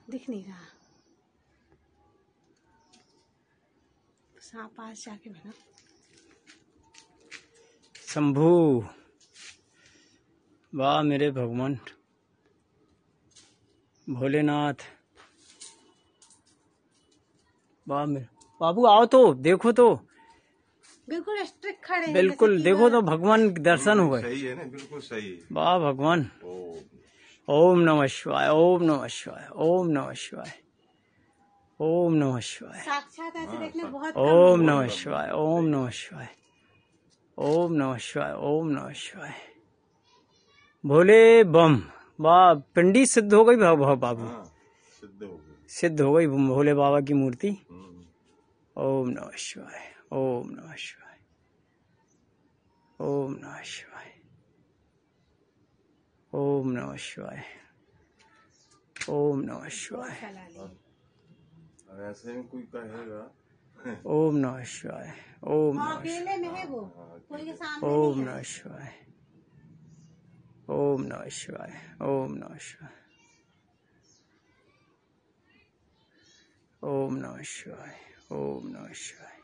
दिख नहीं रहा। सांप पास जाके बना। शंभू, वाह मेरे भगवान भोलेनाथ, वाह मेरे बाबू, आओ तो देखो तो, बिल्कुल स्ट्रिक्ट खड़े हैं, बिल्कुल देखो तो भगवान दर्शन हुए। सही है ना, बिल्कुल सही है। वाह भगवान। ओम नमः शिवाय, ओम नमः शिवाय, ओम नमः शिवाय, ओम नमः शिवाय। साक्षात ऐसे देखने बहुत ओम नमः शिवाय, ओम नमः शिवाय, ओम नमः शिवाय, ओम नमः शिवाय। भोले बम। वाह, पिंडी सिद्ध हो गई बाबू, सिद्ध हो गई भोले बाबा की मूर्ति। ओम नमः शिवाय, ओम नमः शिवाय, ओम नमः शिवाय, ओम नमः शिवाय, ओम नमः शिवाय। ऐसे में कोई कहेगा ओम नमः शिवाय, ओम नमः अकेले में है वो, कोई के सामने ओम नहीं है। नमः शिवाय, ओम नमः शिवाय, ओम नमः शिवाय, ओम नमः शिवाय, ओम नमः शिवाय।